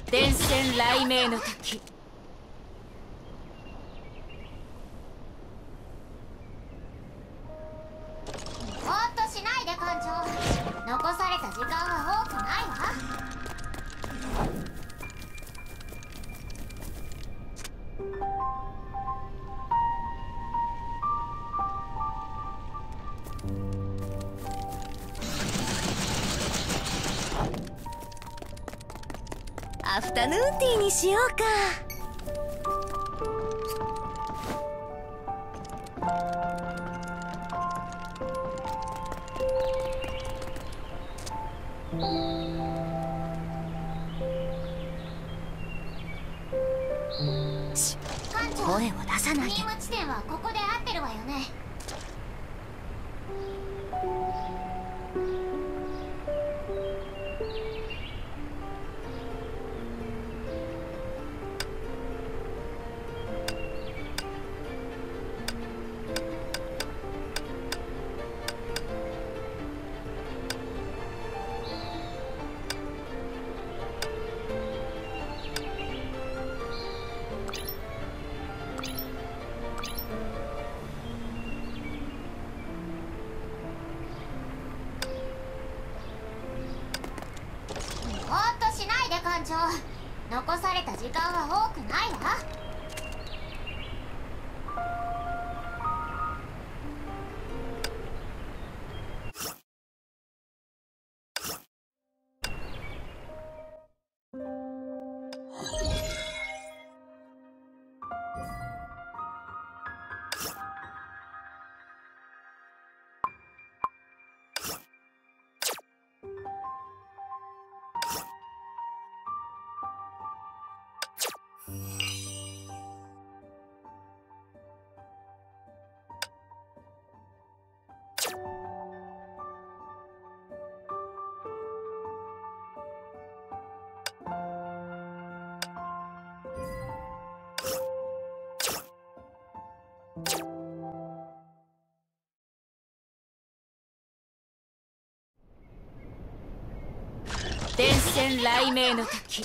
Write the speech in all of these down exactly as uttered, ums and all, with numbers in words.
電線雷鳴の時。 ぼーっとしないで艦長。残された時間は多くないわ。 アフタヌーンティーにしようか。し艦長、 声を出さないで。 任務地点はここで合ってるわよね。ぼーっとしないで艦長。残された時間は多くないわ。 電線雷鳴の時。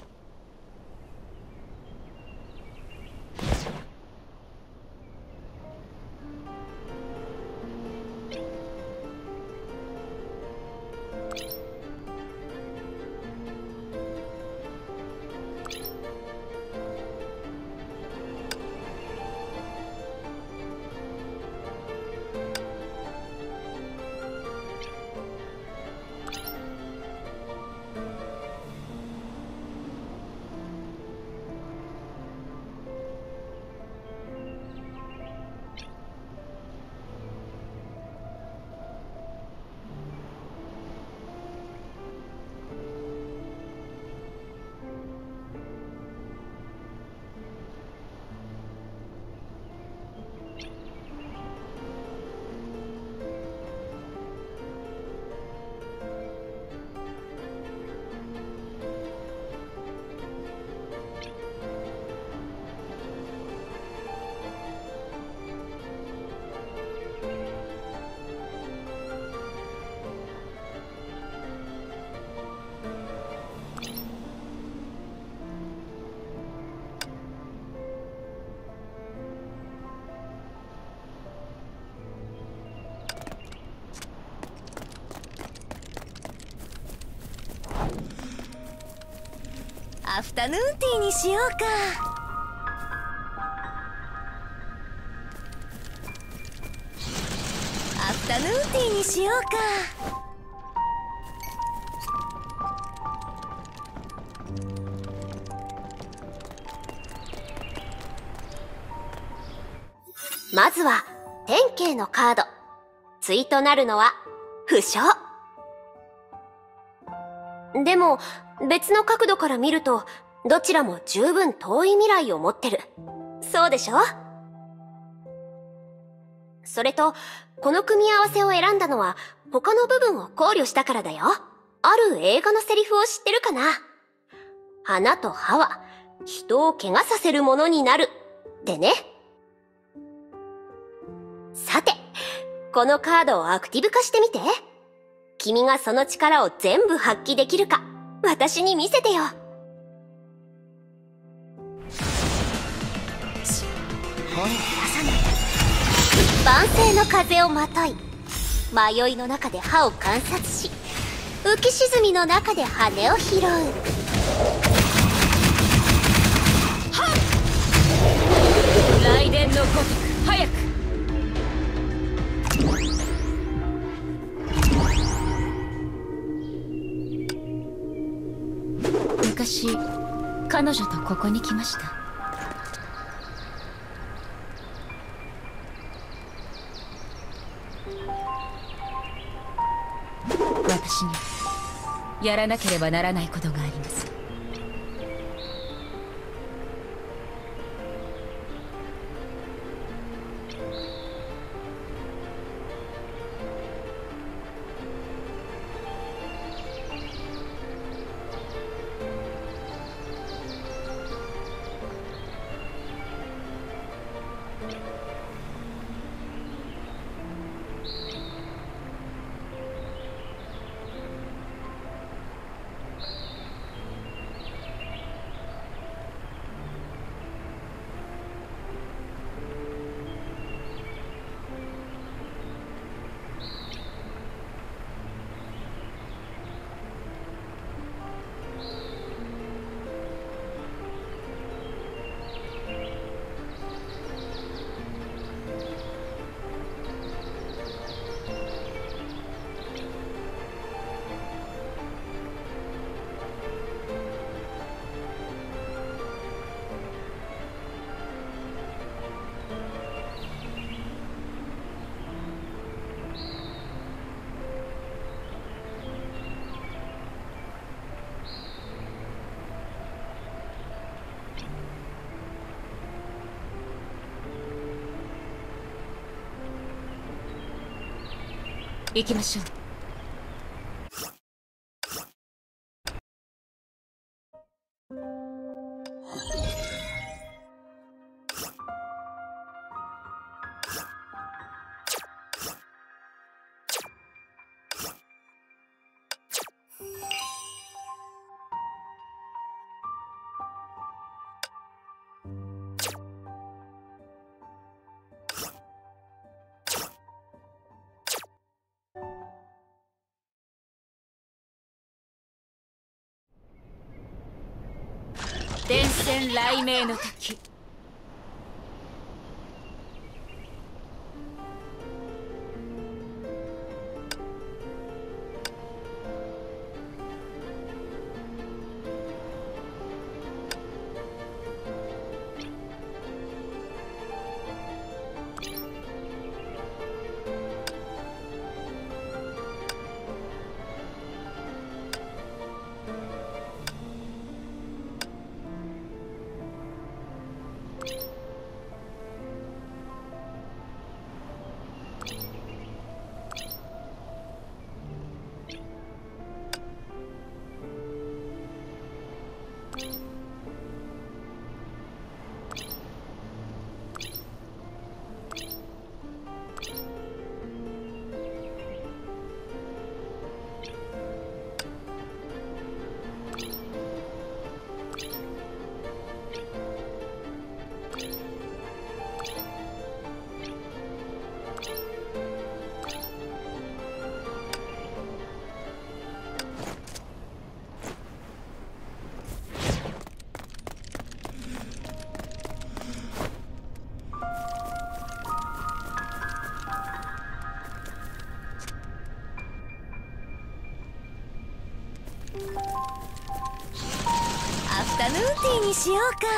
アフタヌーンティーにしようか。アフタヌーンティーにしようか。 まずは典型のカード。対となるのは不詳。でも別の角度から見るとどちらも十分遠い未来を持ってる。そうでしょ？それとこの組み合わせを選んだのは他の部分を考慮したからだよ。ある映画のセリフを知ってるかな？花と葉は人を怪我させるものになるってね。さて、このカードをアクティブ化してみて。君がその力を全部発揮できるか、私に見せてよ。 万世の風をまとい、迷いの中で歯を観察し、浮き沈みの中で羽を拾う。 雷電のごとく早く。昔彼女とここに来ました。私にやらなければならないことがあります。行きましょう。電線雷鳴の時。 アフタヌーンティーにしようか。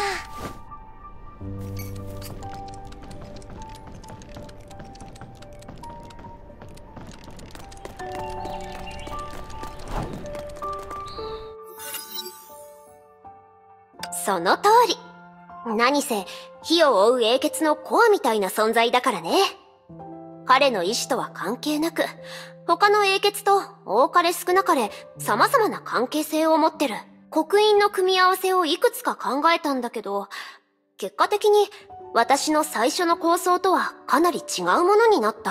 その通り。何せ、火を追う英傑のコアみたいな存在だからね。彼の意志とは関係なく、他の英傑と多かれ少なかれ様々な関係性を持ってる刻印の組み合わせをいくつか考えたんだけど、結果的に私の最初の構想とはかなり違うものになった。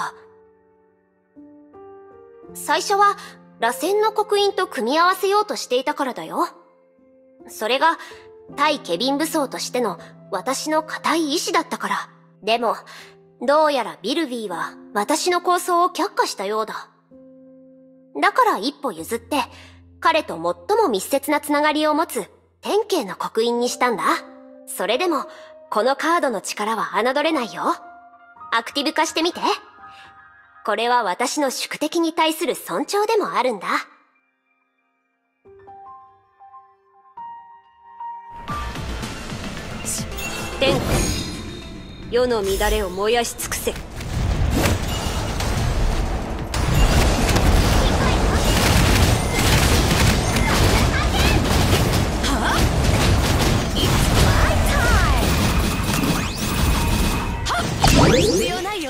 最初は螺旋の刻印と組み合わせようとしていたからだよ。それが対ケビン武装としての私の固い意志だったからでも、どうやらビルビーは私の構想を却下したようだ。だから一歩譲って、彼と最も密接なつながりを持つ天系の刻印にしたんだ。それでも、このカードの力は侮れないよ。アクティブ化してみて。これは私の宿敵に対する尊重でもあるんだ。天下、世の乱れを燃やし尽くせ。 必要ないよ。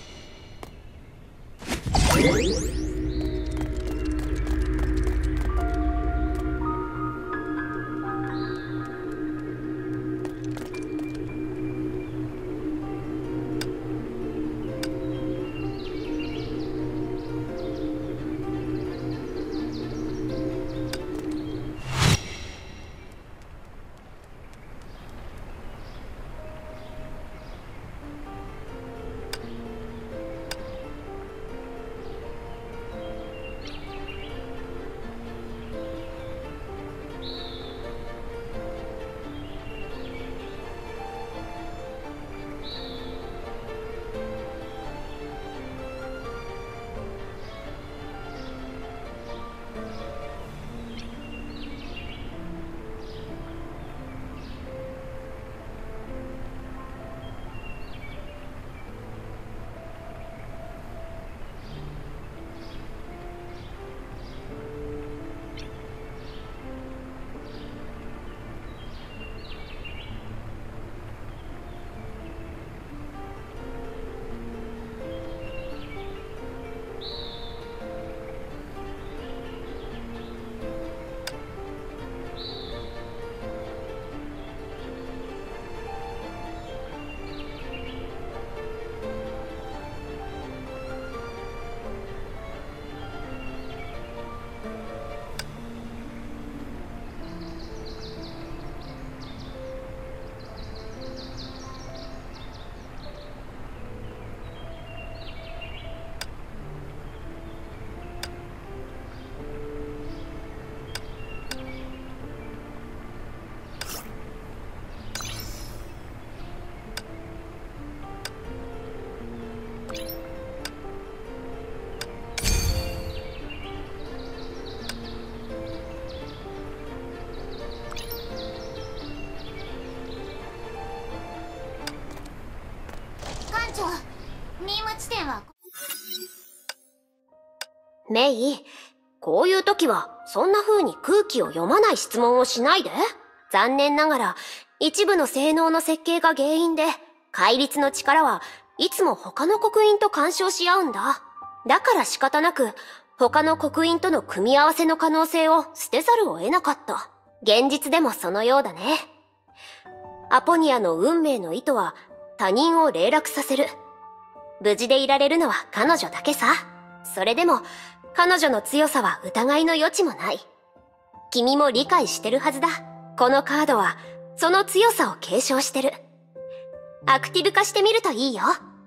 メイ、こういう時はそんな風に空気を読まない質問をしないで。残念ながら一部の性能の設計が原因で戒律の力はいつも他の刻印と干渉し合うんだ。だから仕方なく他の刻印との組み合わせの可能性を捨てざるを得なかった。現実でもそのようだね。アポニアの運命の意図は他人を霊落させる。無事でいられるのは彼女だけさ。それでも彼女の強さは疑いの余地もない。君も理解してるはずだ。このカードはその強さを継承してる。アクティブ化してみるといいよ。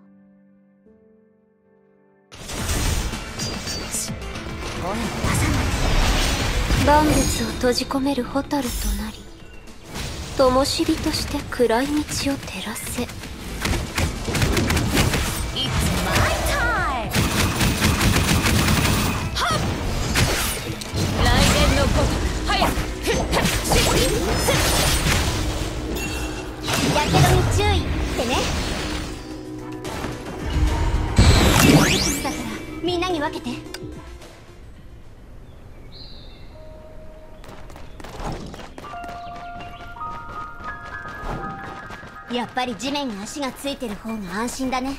声を出さない。 万物を閉じ込める蛍となり、灯火として暗い道を照らせ。 やけどに注意ってね。だからみんなに分けて。やっぱり地面に足がついてる方が安心だね。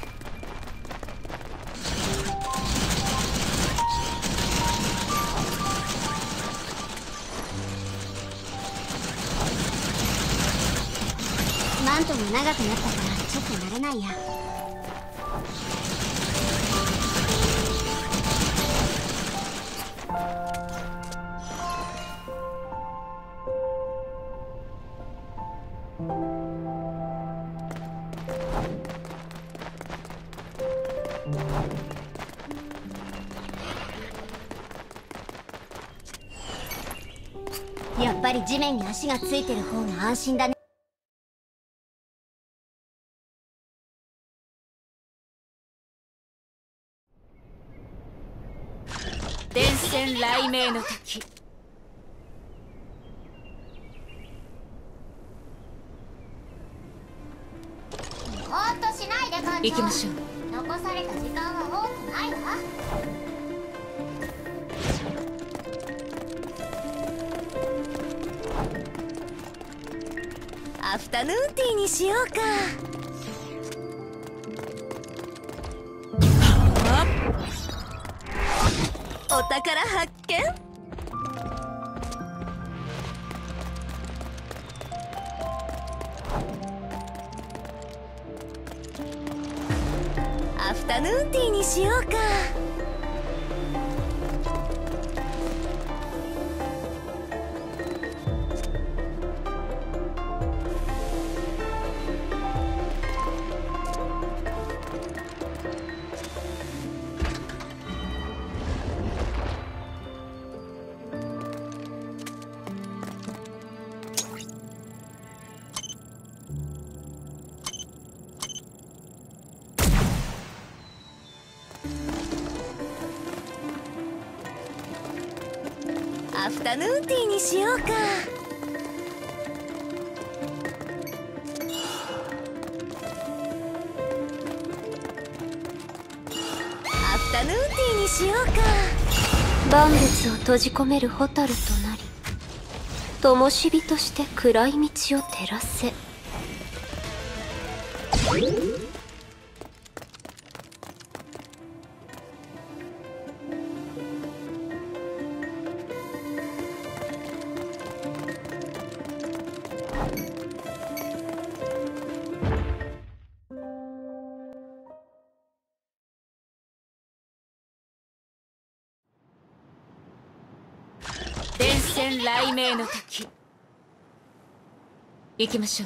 マントが長くなったからちょっと慣れないや。 ぱり地面に足がついてる方が安心だね。 電線雷鳴の時。 ぼーっとしないで館長。 行きましょう。 残された時間は多くないわ。 アフタヌーンティーにしようか。お宝発見。アフタヌーンティーにしようか。アフタヌーンティーにしようか。アフタヌーンティーにしようか。 万物を閉じ込める蛍となり、灯火として暗い道を照らせ。 電線雷鳴の時。行きましょう。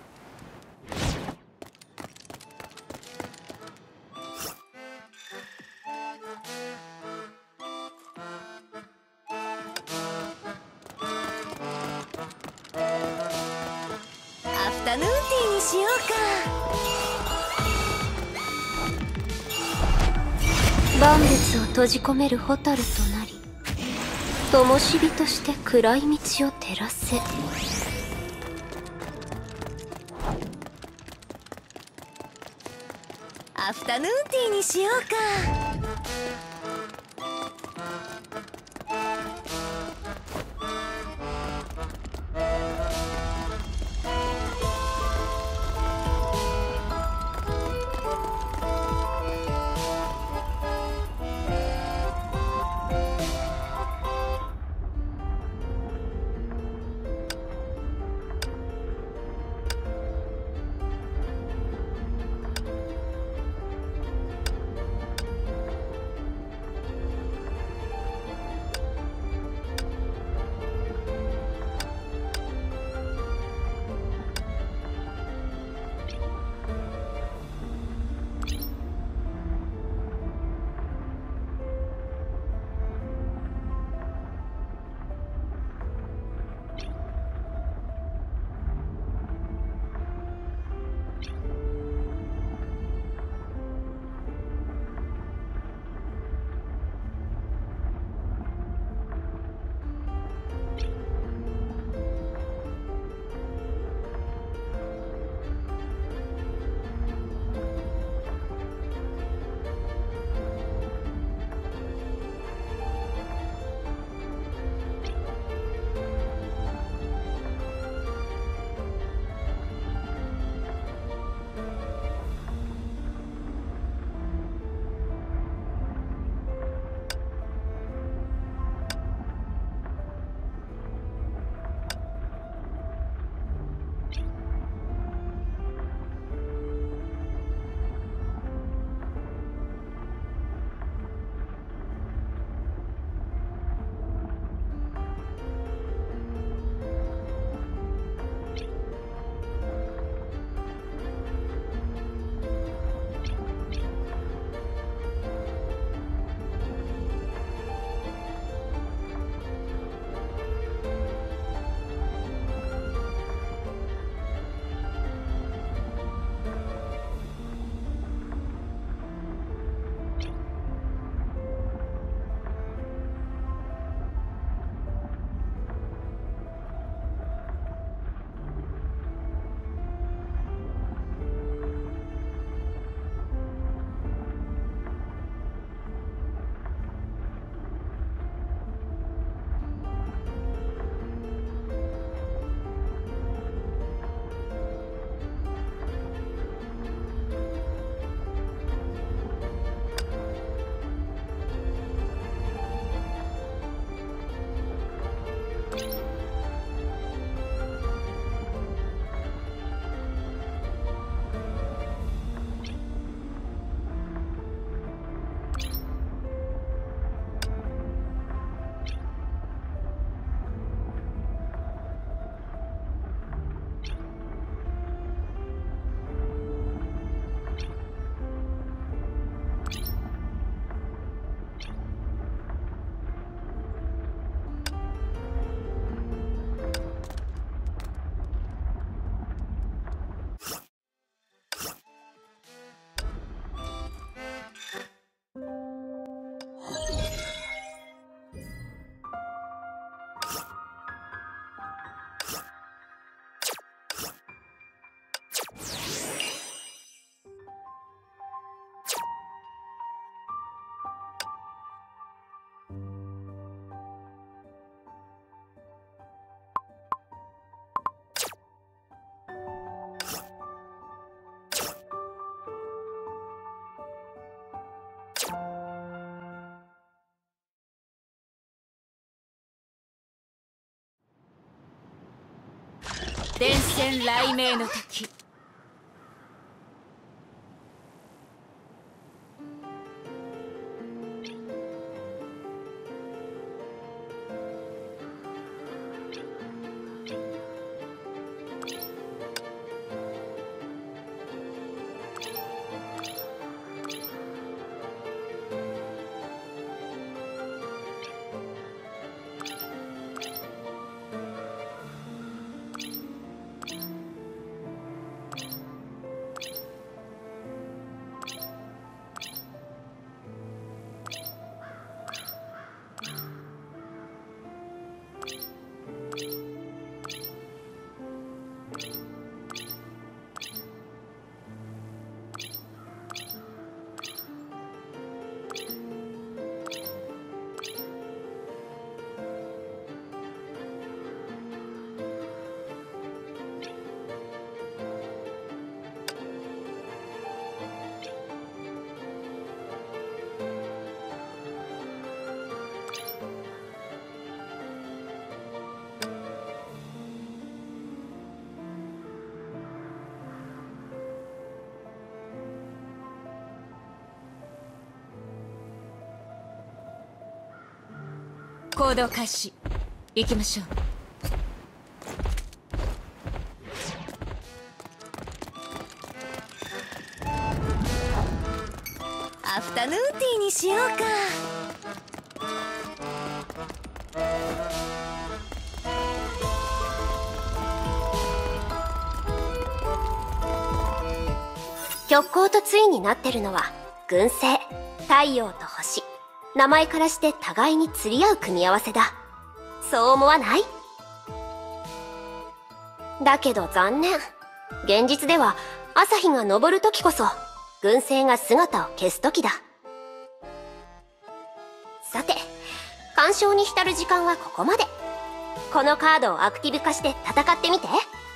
アフタヌーンティーにしようか。 万物を閉じ込める蛍となり、灯火として暗い道を照らせ。 アフタヌーンティーにしようか。 電線雷鳴の時。行動開始。行きましょう。 アフタヌーンティーにしようか。 極光と対になってるのは群星、太陽と星。名前からして互いに釣り合う組み合わせだ。そう思わない？だけど残念。現実では朝日が昇る時こそ群星が姿を消す時だ。さて、鑑賞に浸る時間はここまで。このカードをアクティブ化して戦ってみて。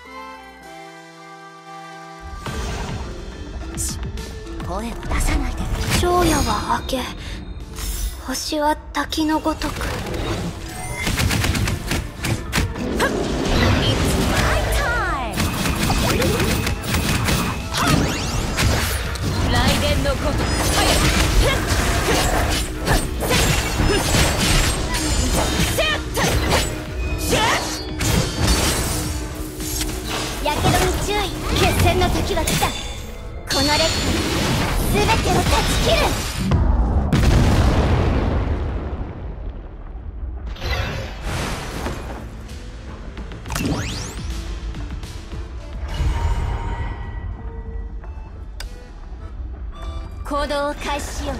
声を出さないで。 昼夜は明け、星は滝のごとく。 雷電のごとく早く。 やけどに注意。決戦の時は来た。このレッド全てを断ち切る。 行動を開始しよう。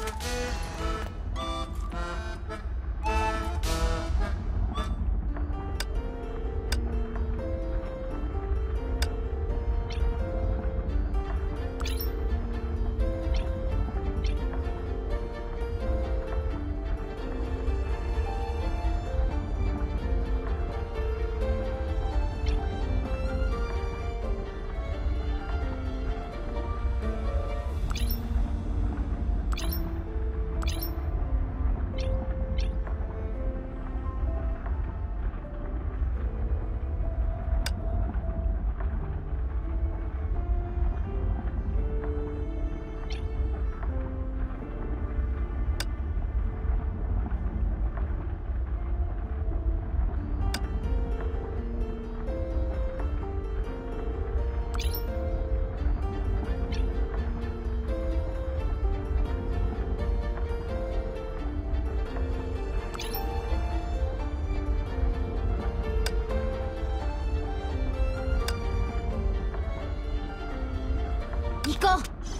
行こ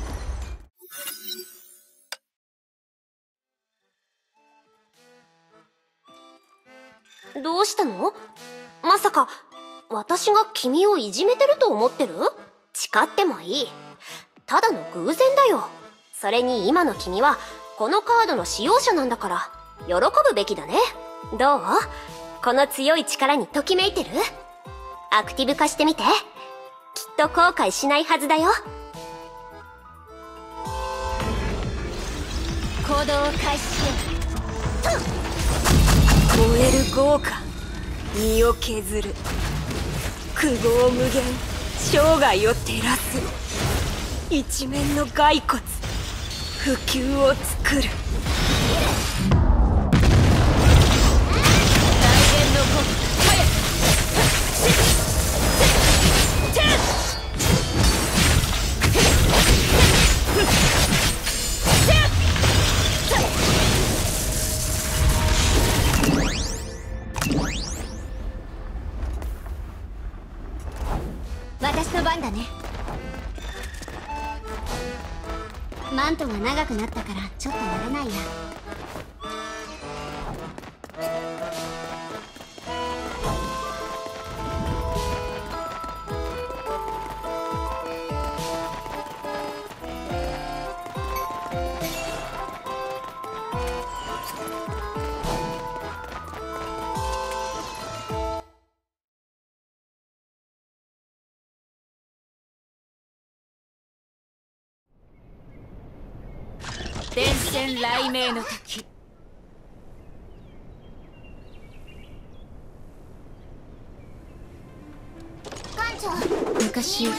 う。どうしたの？まさか私が君をいじめてると思ってる？誓ってもいい。ただの偶然だよ。それに今の君はこのカードの使用者なんだから喜ぶべきだね。どう？この強い力にときめいてる？アクティブ化してみて。きっと後悔しないはずだよ。 行動を開始しよう。 燃える豪華、身を削る。 苦悩無限生涯を照らす一面の骸骨不朽を作る。 大元の子早く私の番だね。マントが長くなったからちょっと慣れないや。 伝染雷鳴の時。 艦長、 昔